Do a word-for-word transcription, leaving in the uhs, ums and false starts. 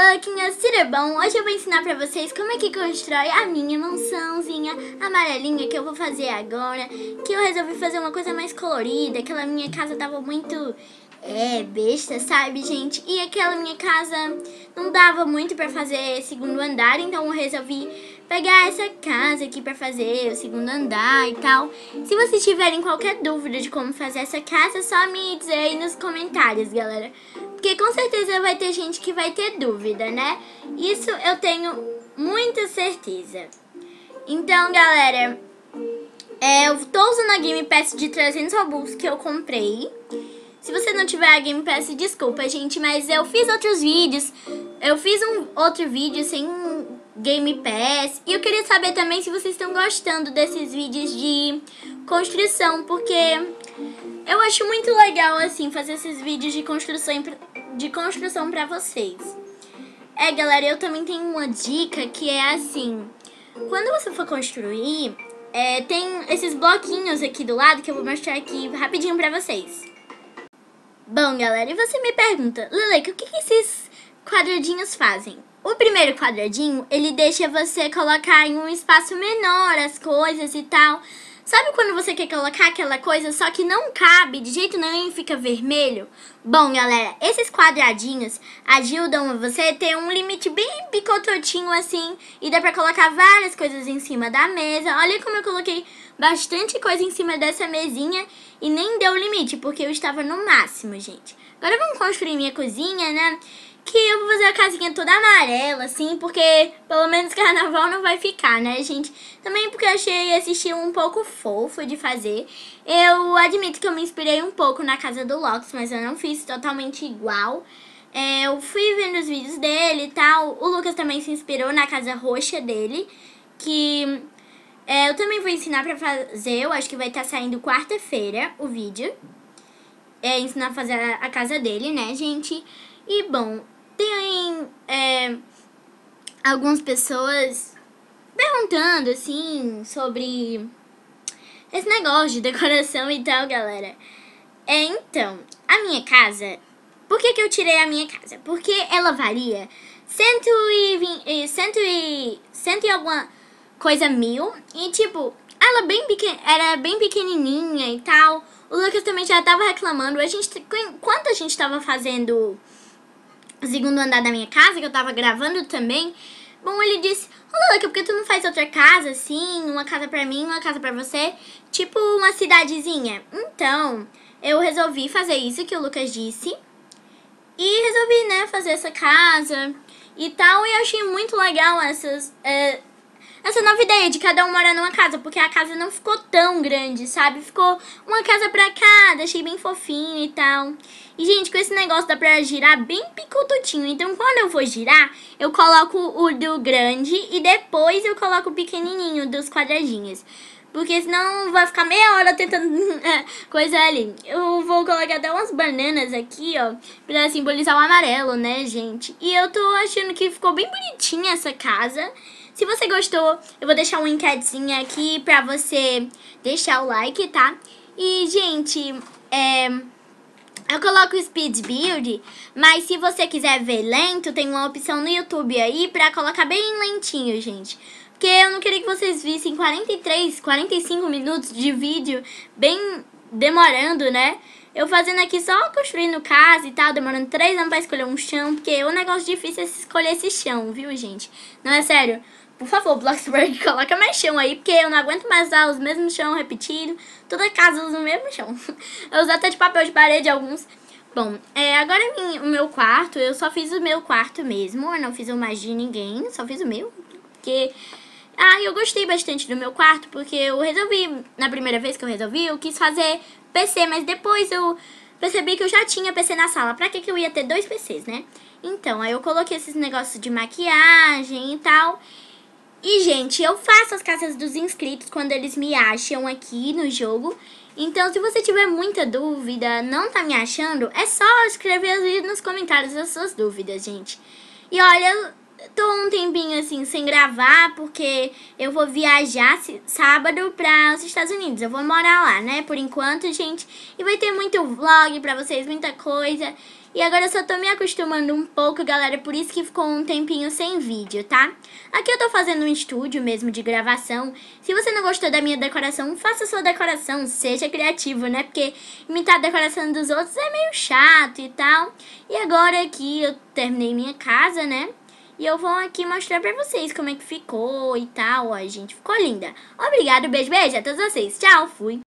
Lelequinhas, tudo bom? Hoje eu vou ensinar pra vocês como é que constrói a minha mansãozinha amarelinha que eu vou fazer agora. Que eu resolvi fazer uma coisa mais colorida. Aquela minha casa tava muito, é, besta, sabe, gente? E aquela minha casa não dava muito pra fazer segundo andar, então eu resolvi pegar essa casa aqui pra fazer o segundo andar e tal. Se vocês tiverem qualquer dúvida de como fazer essa casa, é só me dizer aí nos comentários, galera. Porque com certeza vai ter gente que vai ter dúvida, né? Isso eu tenho muita certeza. Então, galera, é, eu tô usando a Game Pass de trezentos Robux que eu comprei. Se você não tiver a Game Pass, desculpa, gente, mas eu fiz outros vídeos. Eu fiz um outro vídeo sem Game Pass. E eu queria saber também se vocês estão gostando desses vídeos de construção, porque eu acho muito legal, assim, fazer esses vídeos de construção, de construção pra vocês. É, galera, eu também tenho uma dica que é assim: quando você for construir, é, tem esses bloquinhos aqui do lado que eu vou mostrar aqui rapidinho pra vocês. Bom, galera, e você me pergunta, Leleque, o que, que esses quadradinhos fazem? O primeiro quadradinho, ele deixa você colocar em um espaço menor as coisas e tal. Sabe quando você quer colocar aquela coisa, só que não cabe, de jeito nenhum, e fica vermelho? Bom, galera, esses quadradinhos ajudam você a ter um limite bem picototinho assim, e dá pra colocar várias coisas em cima da mesa. Olha como eu coloquei bastante coisa em cima dessa mesinha e nem deu limite, porque eu estava no máximo, gente. Agora vamos construir minha cozinha, né? Que eu vou fazer a casinha toda amarela, assim, porque pelo menos carnaval não vai ficar, né, gente? Também porque eu achei esse estilo um pouco fofo de fazer. Eu admito que eu me inspirei um pouco na casa do Lox, mas eu não fiz totalmente igual. É, eu fui vendo os vídeos dele e tal. O Lucas também se inspirou na casa roxa dele, que é, eu também vou ensinar pra fazer. Eu acho que vai estar saindo quarta-feira o vídeo. É, ensinar a fazer a, a casa dele, né, gente? E, bom, tem é, algumas pessoas perguntando, assim, sobre esse negócio de decoração e tal, galera. É, então, a minha casa, por que que eu tirei a minha casa? Porque ela varia cento e vinte, cento e, cento e alguma coisa mil. E, tipo, ela bem pequen, era bem pequenininha e tal. O Lucas também já tava reclamando. A gente, enquanto a gente tava fazendo o segundo andar da minha casa, que eu tava gravando também, bom, ele disse: ô, Lucas, por que tu não faz outra casa, assim, uma casa pra mim, uma casa pra você, tipo uma cidadezinha? Então, eu resolvi fazer isso que o Lucas disse, e resolvi, né, fazer essa casa e tal, e eu achei muito legal essas, é, essa nova ideia de cada um morar numa casa, porque a casa não ficou tão grande, sabe? Ficou uma casa pra cada, achei bem fofinho e tal. E, gente, com esse negócio dá pra girar bem picototinho. Então, quando eu for girar, eu coloco o do grande e depois eu coloco o pequenininho dos quadradinhos. Porque senão vai ficar meia hora tentando coisa ali. Eu vou colocar até umas bananas aqui, ó, pra simbolizar o amarelo, né, gente? E eu tô achando que ficou bem bonitinha essa casa. Se você gostou, eu vou deixar um enquetezinho aqui pra você deixar o like, tá? E, gente, é, eu coloco o Speed Build, mas se você quiser ver lento, tem uma opção no YouTube aí pra colocar bem lentinho, gente. Porque eu não queria que vocês vissem quarenta e três, quarenta e cinco minutos de vídeo bem demorando, né? Eu fazendo aqui só construindo casa e tal, demorando três anos pra escolher um chão, porque o negócio difícil é escolher esse chão, viu, gente? Não, é sério. Por favor, Bloxburg, coloca mais chão aí, porque eu não aguento mais usar os mesmos chão repetidos. Toda casa usa o mesmo chão. Eu uso até de papel de parede alguns. Bom, é, agora o meu quarto, eu só fiz o meu quarto mesmo. Eu não fiz o mais de ninguém, só fiz o meu. Porque, ah, eu gostei bastante do meu quarto, porque eu resolvi, na primeira vez que eu resolvi, eu quis fazer P C. Mas depois eu percebi que eu já tinha P C na sala. Pra que que eu ia ter dois P Cs, né? Então, aí eu coloquei esses negócios de maquiagem e tal. E, gente, eu faço as casas dos inscritos quando eles me acham aqui no jogo. Então, se você tiver muita dúvida, não tá me achando, é só escrever aí nos comentários as suas dúvidas, gente. E olha, tô um tempinho assim sem gravar, porque eu vou viajar sábado para os Estados Unidos. Eu vou morar lá, né, por enquanto, gente. E vai ter muito vlog pra vocês, muita coisa. E agora eu só tô me acostumando um pouco, galera, por isso que ficou um tempinho sem vídeo, tá? Aqui eu tô fazendo um estúdio mesmo de gravação. Se você não gostou da minha decoração, faça sua decoração, seja criativo, né? Porque imitar a decoração dos outros é meio chato e tal. E agora aqui eu terminei minha casa, né? E eu vou aqui mostrar pra vocês como é que ficou e tal. Ó, gente, ficou linda. Obrigado, beijo, beijo a todos vocês. Tchau, fui!